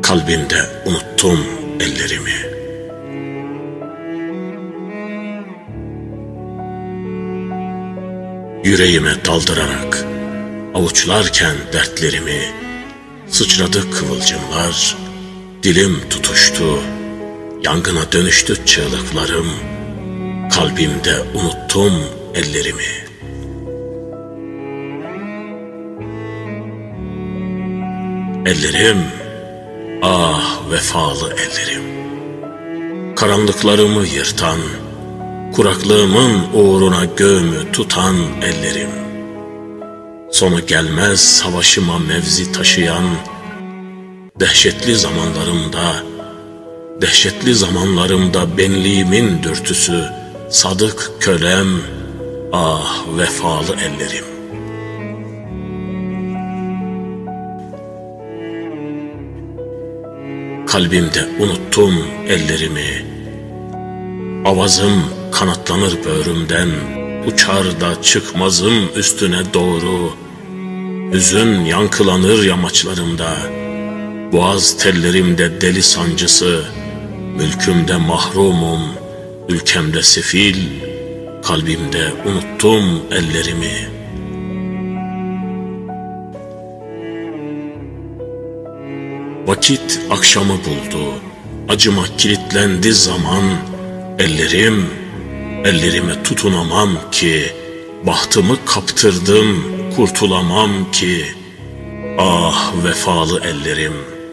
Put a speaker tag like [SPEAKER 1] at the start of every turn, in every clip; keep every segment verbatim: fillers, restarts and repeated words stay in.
[SPEAKER 1] Kalbimde unuttum ellerimi. Yüreğime daldırarak avuçlarken dertlerimi, sıçradı kıvılcımlar, dilim tutuştu, yangına dönüştü çığlıklarım. Kalbimde unuttum ellerimi. Ellerim, ah vefalı ellerim, karanlıklarımı yırtan, kuraklığımın uğruna göğümü tutan ellerim. Sonu gelmez savaşıma mevzi taşıyan, dehşetli zamanlarımda, dehşetli zamanlarımda benliğimin dürtüsü, sadık kölem, ah vefalı ellerim. Kalbimde unuttum ellerimi. Avazım kanatlanır böğrümden, uçar da çıkmazım üstüne doğru. Hüzün yankılanır yamaçlarımda, boğaz tellerimde deli sancısı. Mülkümde mahrumum, ülkemde sefil, kalbimde unuttum ellerimi. Vakit akşamı buldu, acıma kilitlendi zaman. Ellerim, ellerime tutunamam ki, bahtımı kaptırdım, kurtulamam ki. Ah vefalı ellerim.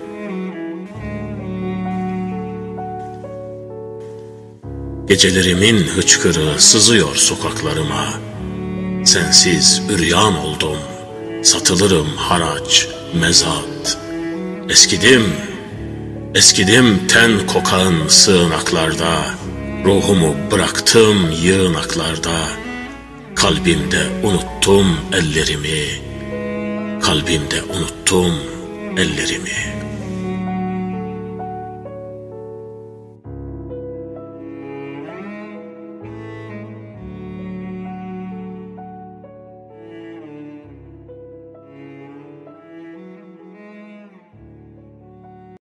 [SPEAKER 1] Gecelerimin hıçkırığı sızıyor sokaklarıma. Sensiz üryan oldum, satılırım haraç, mezat. Eskidim, eskidim ten kokan sığınaklarda. Ruhumu bıraktım yığınaklarda. Kalbimde unuttum ellerimi. Kalbimde unuttum ellerimi.